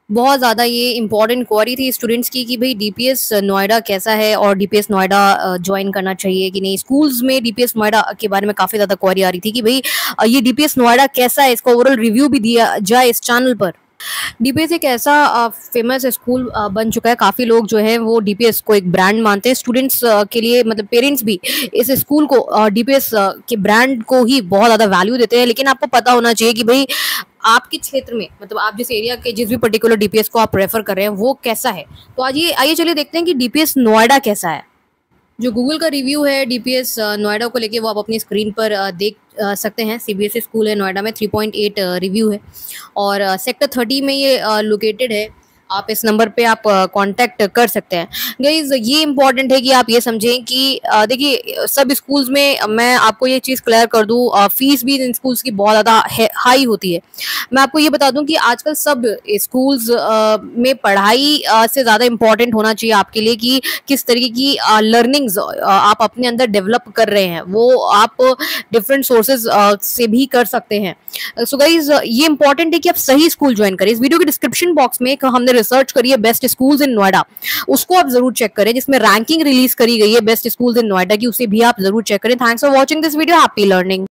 बहुत ज़्यादा ये इम्पोर्टेंट क्वेरी थी स्टूडेंट्स की कि भाई डीपीएस नोएडा कैसा है और डीपीएस नोएडा ज्वाइन करना चाहिए कि नहीं। स्कूल्स में डीपीएस नोएडा के बारे में काफ़ी ज़्यादा क्वेरी आ रही थी कि भाई ये डीपीएस नोएडा कैसा है, इसका ओवरऑल रिव्यू भी दिया जाए इस चैनल पर। डीपीएस एक ऐसा फेमस स्कूल बन चुका है। काफ़ी लोग जो है वो डीपीएस को एक ब्रांड मानते हैं। स्टूडेंट्स के लिए मतलब पेरेंट्स भी इस स्कूल को डीपीएस के ब्रांड को ही बहुत ज़्यादा वैल्यू देते हैं। लेकिन आपको पता होना चाहिए कि भाई आपके क्षेत्र में मतलब आप जिस एरिया के जिस भी पर्टिकुलर डीपीएस को आप रेफर कर रहे हैं वो कैसा है। तो आज ये आइए चलिए देखते हैं कि डीपीएस नोएडा कैसा है। जो गूगल का रिव्यू है डीपीएस नोएडा को लेके वो आप अपनी स्क्रीन पर देख सकते हैं। सीबीएसई स्कूल है नोएडा में, 3.8 रिव्यू है और सेक्टर 30 में ये लोकेटेड है। आप इस नंबर पे आप कांटेक्ट कर सकते हैं। गाइज ये इंपॉर्टेंट है कि आप ये समझें कि देखिए सब स्कूल्स में मैं आपको ये चीज़ क्लियर कर दूं, फीस भी इन स्कूल्स की बहुत ज़्यादा हाई होती है। मैं आपको ये बता दूं कि आजकल सब स्कूल्स में पढ़ाई से ज़्यादा इम्पोर्टेंट होना चाहिए आपके लिए कि किस तरीके की लर्निंग्स आप अपने अंदर डेवलप कर रहे हैं, वो आप डिफरेंट सोर्सेज से भी कर सकते हैं। सो गाइज ये इंपॉर्टेंट है कि आप सही स्कूल ज्वाइन करें। इस वीडियो के डिस्क्रिप्शन बॉक्स में एक हमने रिसर्च करी है बेस्ट स्कूल्स इन नोएडा, उसको आप जरूर चेक करें, जिसमें रैंकिंग रिलीज करी गई है बेस्ट स्कूल्स इन नोएडा की, उसे भी आप जरूर चेक करें। Thanks for watching this video, happy learning.